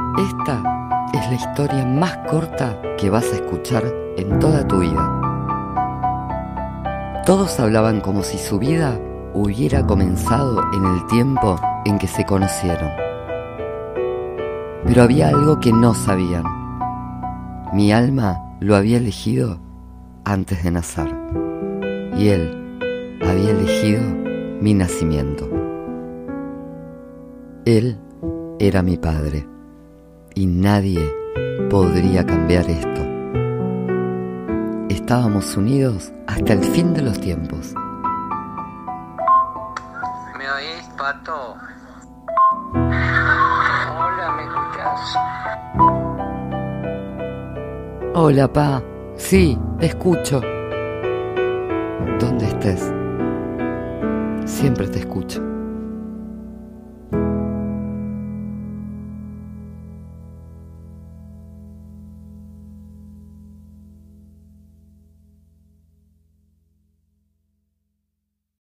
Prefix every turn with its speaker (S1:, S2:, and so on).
S1: Esta es la historia más corta que vas a escuchar en toda tu vida. Todos hablaban como si su vida hubiera comenzado en el tiempo en que se conocieron. Pero había algo que no sabían. Mi alma lo había elegido antes de nacer, y él había elegido mi nacimiento. Él era mi padre, y nadie podría cambiar esto. Estábamos unidos hasta el fin de los tiempos.
S2: ¿Me oís, Pato? Hola, ¿me escuchás?
S1: Hola, pa. Sí, te escucho. ¿Dónde estés? Siempre te escucho.